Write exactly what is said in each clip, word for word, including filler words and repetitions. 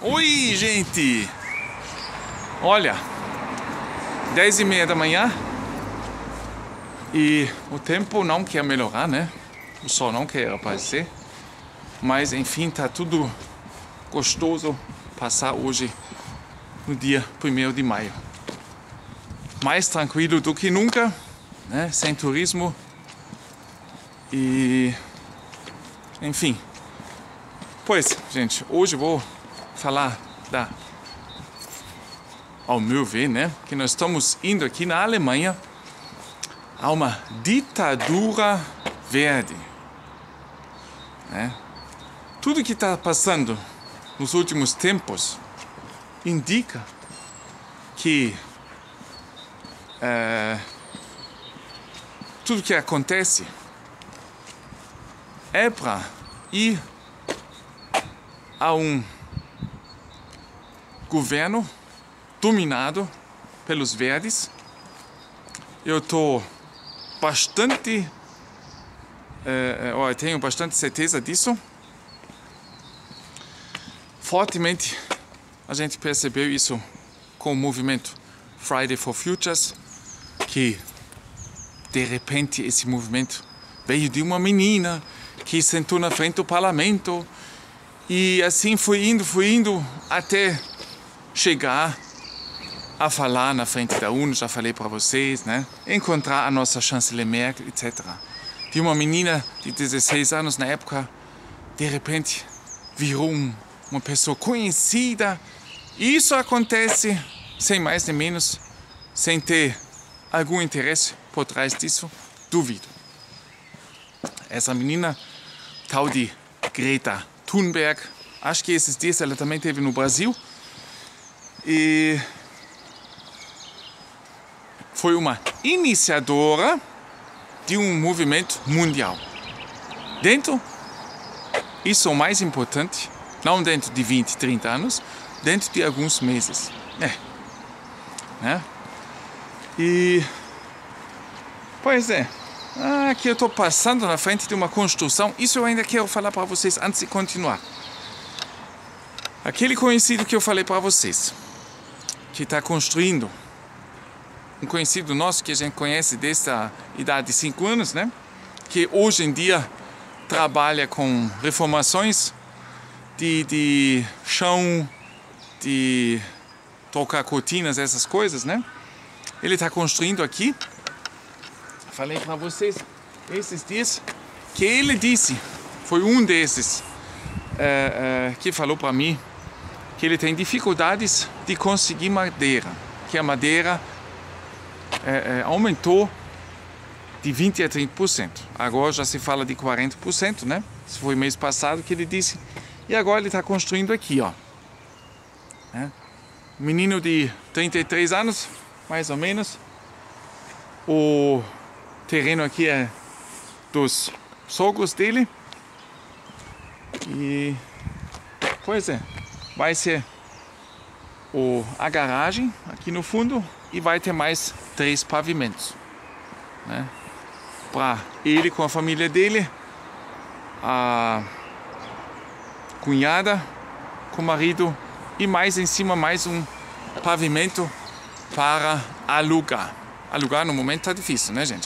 Oi, gente! Olha, dez e meia da manhã e o tempo não quer melhorar, né? O sol não quer aparecer, mas enfim, tá tudo gostoso passar hoje no dia primeiro de maio. Mais tranquilo do que nunca, né? Sem turismo e enfim. Pois, gente, hoje vou falar da, ao meu ver, né, que nós estamos indo aqui na Alemanha a uma ditadura verde, né? Tudo que está passando nos últimos tempos indica que é, tudo que acontece é para ir a um governo dominado pelos verdes. Eu estou bastante, é, eu tenho bastante certeza disso. Fortemente a gente percebeu isso com o movimento Friday for Futures, que de repente esse movimento veio de uma menina que sentou na frente do parlamento e assim foi indo, foi indo até chegar a falar na frente da ONU, já falei para vocês, né? Encontrar a nossa chanceler Merkel, etcétera. De uma menina de dezesseis anos na época, de repente virou um, uma pessoa conhecida. Isso acontece sem mais nem menos, sem ter algum interesse por trás disso, duvido. Essa menina, tal de Greta Thunberg, acho que esses dias ela também esteve no Brasil, e foi uma iniciadora de um movimento mundial. Dentro, isso é o mais importante, não dentro de vinte, trinta anos, dentro de alguns meses. É. Né? E, pois é, aqui eu estou passando na frente de uma construção, isso eu ainda quero falar para vocês antes de continuar. Aquele conhecido que eu falei para vocês, que está construindo, um conhecido nosso que a gente conhece desde a idade de cinco anos, né? Que hoje em dia trabalha com reformações de, de chão, de trocar cortinas, essas coisas, né? Ele está construindo aqui. Falei para vocês esses dias que ele disse, foi um desses é, é, que falou para mim que ele tem dificuldades de conseguir madeira, que a madeira é, é, aumentou de vinte a trinta por cento. Agora já se fala de quarenta por cento, né? Isso foi mês passado que ele disse. E agora ele está construindo aqui, ó. É. Um menino de trinta e três anos, mais ou menos. O terreno aqui é dos sogros dele. E, pois é, vai ser o, a garagem aqui no fundo e vai ter mais três pavimentos, né? Para ele com a família dele, a cunhada com o marido e mais em cima mais um pavimento para alugar. Alugar no momento tá difícil, né, gente?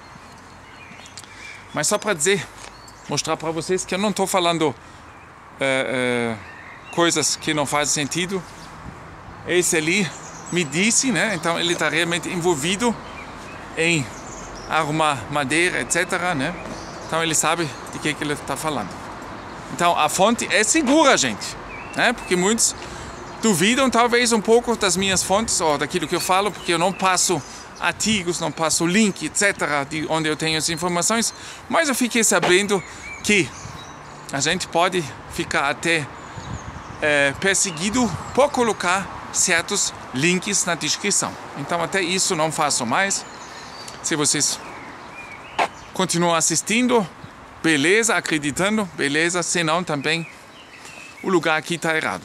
Mas só para dizer, mostrar para vocês que eu não estou falando é, é, coisas que não fazem sentido. Esse ali me disse, né? Então ele está realmente envolvido em arrumar madeira, etcétera, né? Então ele sabe de que, que ele está falando. Então a fonte é segura, gente, né? Porque muitos duvidam talvez um pouco das minhas fontes ou daquilo que eu falo, porque eu não passo artigos, não passo link, etcétera, de onde eu tenho as informações, mas eu fiquei sabendo que a gente pode ficar até é, perseguido por colocar certos links na descrição. Então até isso não faço mais. Se vocês continuam assistindo, beleza, acreditando, beleza, senão também o lugar aqui está errado.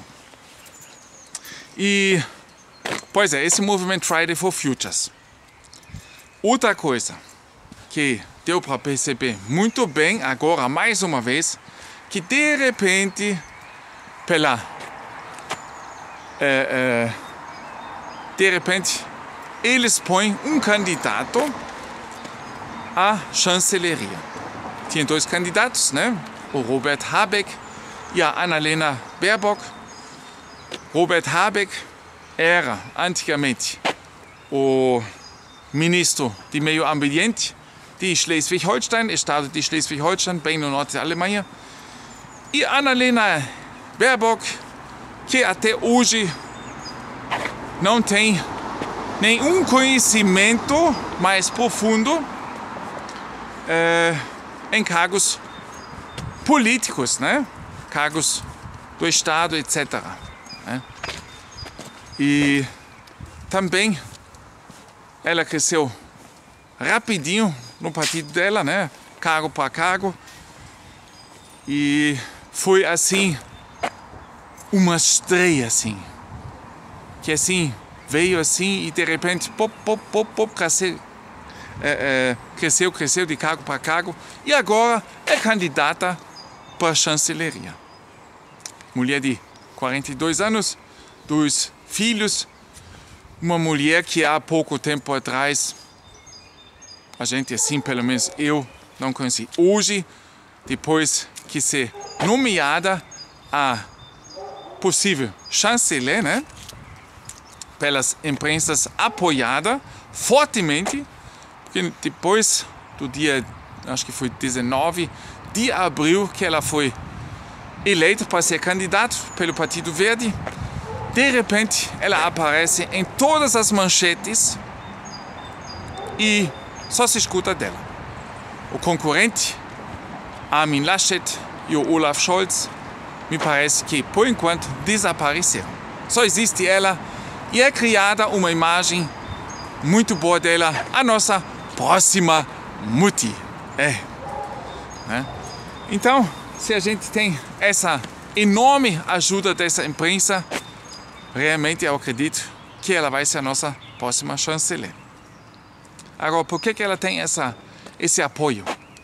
E, pois é, esse movimento Friday for Futures. Outra coisa que deu para perceber muito bem agora, mais uma vez, que de repente, pela é, é, de repente, eles põem um candidato à chancelaria. Tinha dois candidatos, né? O Robert Habeck e a Annalena Baerbock. Robert Habeck era antigamente o ministro de Meio Ambiente de Schleswig-Holstein, estado de Schleswig-Holstein, bem no norte da Alemanha. E Annalena Baerbock, que até hoje não tem nenhum conhecimento mais profundo é, em cargos políticos, né? Cargos do Estado, etcétera. Né? E também ela cresceu rapidinho no partido dela, né? Cargo para cargo. E foi assim, uma estreia assim. Que assim, veio assim e de repente, pop, pop, pop, pop, cresceu, é, é, cresceu, cresceu de cargo para cargo. E agora é candidata para a chancelaria. Mulher de quarenta e dois anos, dois filhos. Uma mulher que há pouco tempo atrás, a gente assim, pelo menos eu, não conheci. Hoje, depois que ser nomeada a possível chanceler, né? Pelas imprensas apoiada fortemente, porque depois do dia, acho que foi dezenove de abril, que ela foi eleita para ser candidata pelo Partido Verde, de repente ela aparece em todas as manchetes e só se escuta dela. O concorrente, Armin Laschet e o Olaf Scholz, me parece que por enquanto desapareceram. Só existe ela e é criada uma imagem muito boa dela, a nossa próxima Mutti. É. Né? Então, se a gente tem essa enorme ajuda dessa imprensa, realmente eu acredito que ela vai ser a nossa próxima chanceler. Agora, por que que ela tem essa, esse apoio?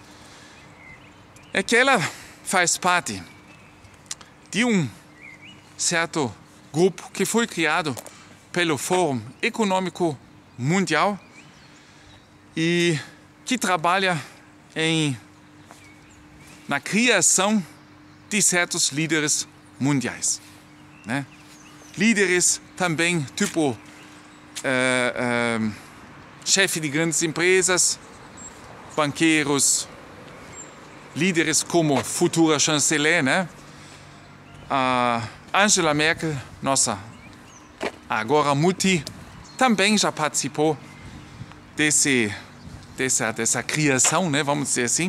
É que ela faz parte de um certo grupo que foi criado pelo Fórum Econômico Mundial e que trabalha em, na criação de certos líderes mundiais. Né? Líderes também, tipo, uh, uh, chefe de grandes empresas, banqueiros, líderes como futura chanceler, né? A Angela Merkel, nossa agora Mutti, também já participou desse, dessa, dessa criação, né? Vamos dizer assim.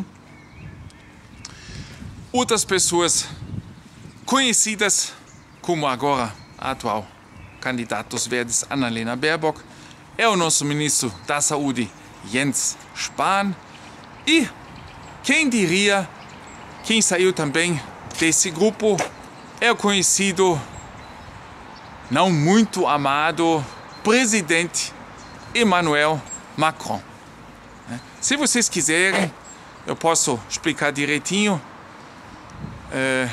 Outras pessoas conhecidas, como agora a atual candidata dos Verdes, Annalena Baerbock, é o nosso ministro da Saúde, Jens Spahn, e quem diria, quem saiu também desse grupo é o conhecido, não muito amado, presidente Emmanuel Macron. Se vocês quiserem, eu posso explicar direitinho é,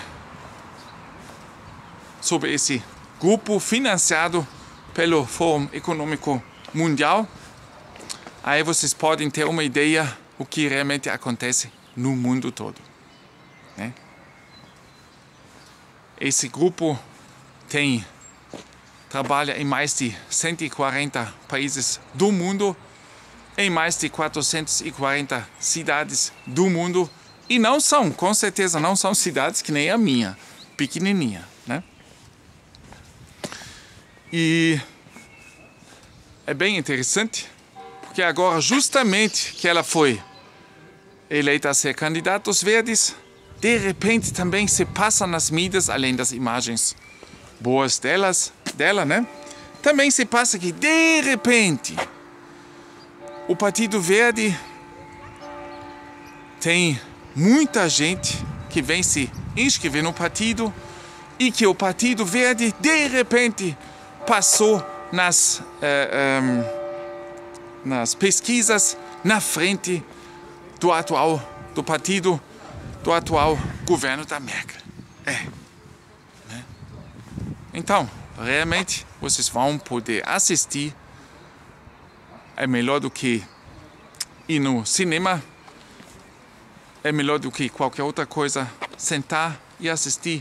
sobre esse grupo financiado pelo Fórum Econômico Mundial. Aí vocês podem ter uma ideia o que realmente acontece no mundo todo. Né? Esse grupo tem, trabalha em mais de cento e quarenta países do mundo, em mais de quatrocentas e quarenta cidades do mundo, e não são, com certeza, não são cidades que nem a minha, pequenininha, né? E é bem interessante, porque agora, justamente que ela foi eleita a ser candidata dos Verdes, de repente também se passa nas mídias, além das imagens boas delas, dela, né? Também se passa que, de repente, o Partido Verde tem muita gente que vem se inscrever no partido e que o Partido Verde, de repente, passou nas, eh, um, nas pesquisas na frente do atual, do partido, do atual governo da Merkel. É. Né? Então, realmente vocês vão poder assistir. É melhor do que ir no cinema. É melhor do que qualquer outra coisa sentar e assistir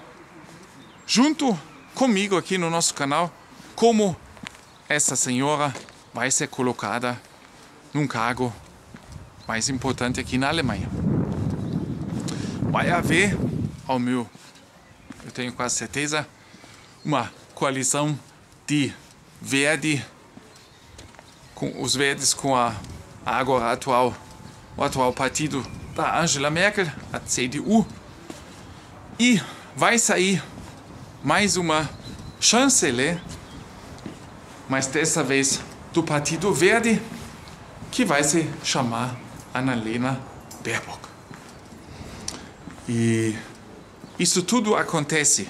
junto comigo aqui no nosso canal como essa senhora vai ser colocada num cargo mais importante aqui na Alemanha. Vai haver, ao meu, eu tenho quase certeza, uma coalizão de verde, com os verdes com a, a agora atual, o atual partido da Angela Merkel, a C D U, e vai sair mais uma chanceler, mas dessa vez do Partido Verde, que vai se chamar Annalena Baerbock. E isso tudo acontece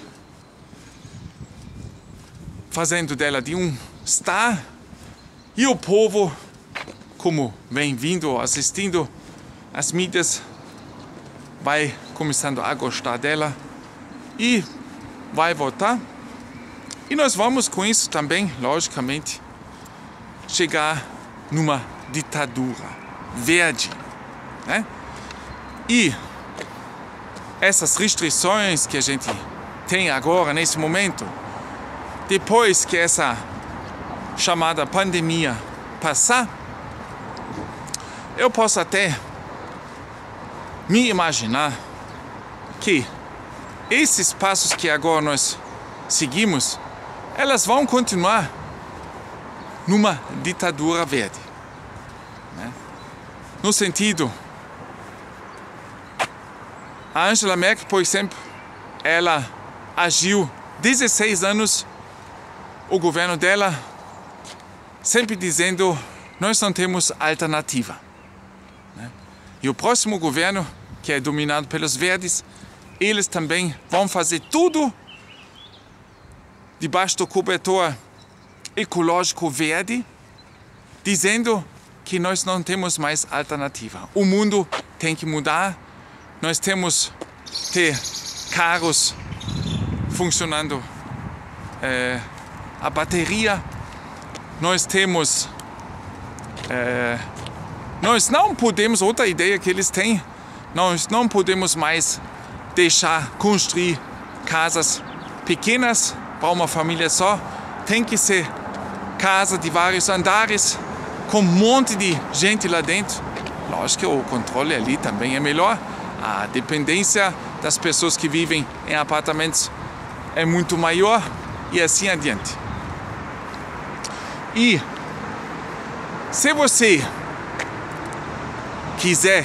fazendo dela de um star, e o povo, como vem vindo assistindo as mídias, vai começando a gostar dela e vai votar. E nós vamos com isso também, logicamente, chegar numa ditadura verde, né? E essas restrições que a gente tem agora, nesse momento, depois que essa chamada pandemia passar, eu posso até me imaginar que esses passos que agora nós seguimos, elas vão continuar numa ditadura verde, né? No sentido, a Angela Merkel, por exemplo, ela agiu dezesseis anos, o governo dela, sempre dizendo, nós não temos alternativa, né? E o próximo governo, que é dominado pelos verdes, eles também vão fazer tudo debaixo do cobertor ecológico verde, dizendo que nós não temos mais alternativa. O mundo tem que mudar, nós temos que ter carros funcionando é, a bateria, nós temos... É, nós não podemos, outra ideia que eles têm, nós não podemos mais deixar construir casas pequenas para uma família só, tem que ser casa de vários andares, com um monte de gente lá dentro. Lógico que o controle ali também é melhor, a dependência das pessoas que vivem em apartamentos é muito maior e assim adiante. E se você quiser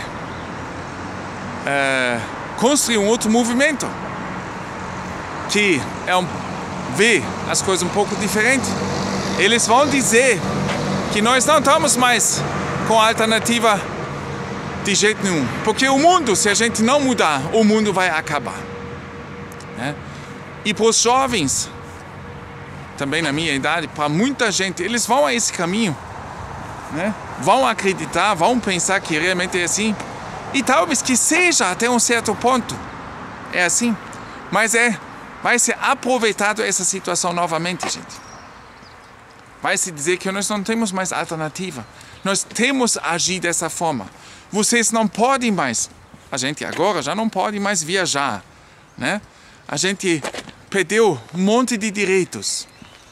é, construir um outro movimento que é um, vê as coisas um pouco diferentes, eles vão dizer que nós não estamos mais com alternativa de jeito nenhum, porque o mundo, se a gente não mudar, o mundo vai acabar, né? E para os jovens, também na minha idade, para muita gente, eles vão a esse caminho, né? Vão acreditar, vão pensar que realmente é assim, e talvez que seja até um certo ponto é assim, mas é, vai ser aproveitado essa situação novamente, gente. Vai se dizer que nós não temos mais alternativa, nós temos que agir dessa forma. Vocês não podem mais, a gente agora já não pode mais viajar, né? A gente perdeu um monte de direitos.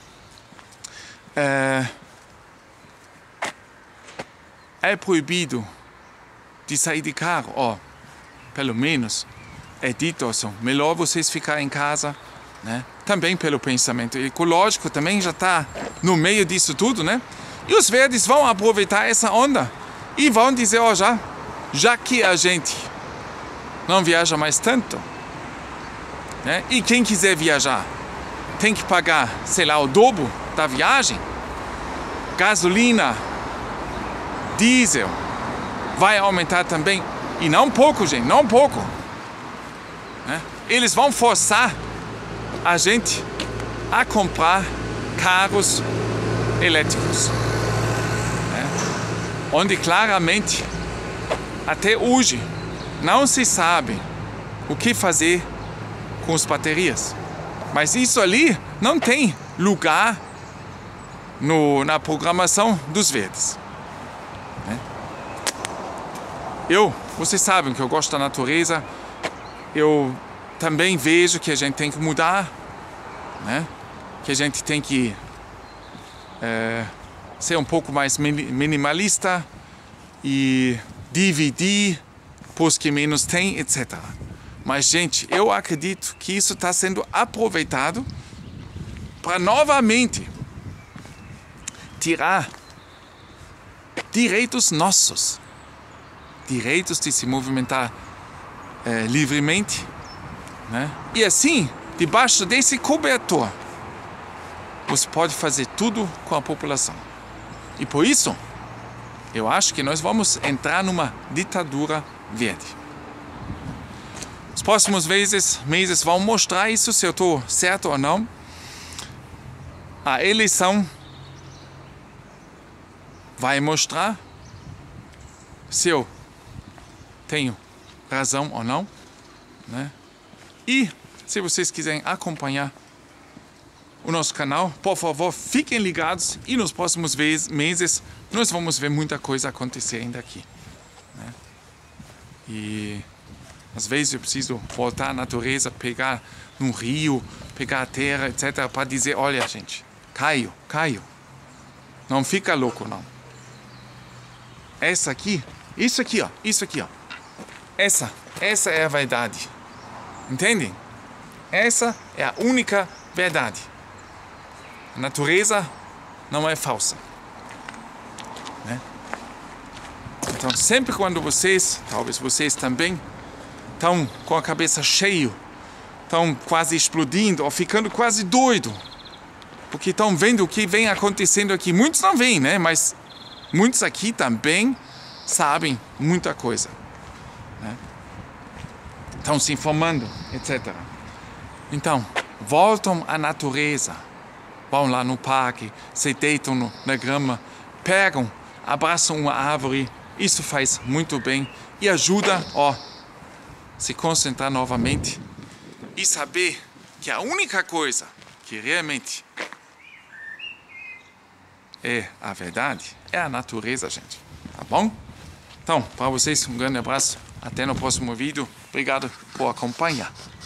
É, é proibido de sair de carro, ó, pelo menos é dito assim, melhor vocês ficarem em casa, né? Também pelo pensamento ecológico, também já está no meio disso tudo, né? E os verdes vão aproveitar essa onda e vão dizer, ó, já, já que a gente não viaja mais tanto, né? E quem quiser viajar tem que pagar, sei lá, o dobro da viagem, gasolina, diesel, vai aumentar também, e não pouco, gente, não pouco, né? Eles vão forçar a gente a comprar carros elétricos, né? Onde claramente, até hoje, não se sabe o que fazer com as baterias. Mas isso ali não tem lugar no, na programação dos verdes. Né? Eu, vocês sabem que eu gosto da natureza, eu também vejo que a gente tem que mudar, né? Que a gente tem que é, ser um pouco mais minimalista e dividir pros que menos tem, etcétera. Mas, gente, eu acredito que isso está sendo aproveitado para novamente tirar direitos nossos, direitos de se movimentar é, livremente, né? E assim, debaixo desse cobertor, você pode fazer tudo com a população. E por isso, eu acho que nós vamos entrar numa ditadura verde. Os próximos meses, meses vão mostrar isso, se eu estou certo ou não. A eleição vai mostrar se eu tenho razão ou não, né? E se vocês quiserem acompanhar o nosso canal, por favor, fiquem ligados e nos próximos meses nós vamos ver muita coisa acontecer ainda aqui, né? E às vezes eu preciso voltar à natureza, pegar no rio, pegar a terra, etcétera, para dizer, olha, gente, Caio, Caio, não fica louco, não. Essa aqui, isso aqui, ó, isso aqui, ó. Essa, essa é a verdade. Entendem? Essa é a única verdade. A natureza não é falsa, né? Então, sempre quando vocês, talvez vocês também, estão com a cabeça cheia, estão quase explodindo ou ficando quase doido, porque estão vendo o que vem acontecendo aqui. Muitos não veem, né? Mas muitos aqui também sabem muita coisa, né? Estão se informando, etcétera. Então, voltam à natureza. Vão lá no parque, se deitam no, na grama, pegam, abraçam uma árvore. Isso faz muito bem e ajuda, ó, se concentrar novamente e saber que a única coisa que realmente é a verdade é a natureza, gente. Tá bom? Então, para vocês, um grande abraço. Até no próximo vídeo. Obrigado por acompanhar.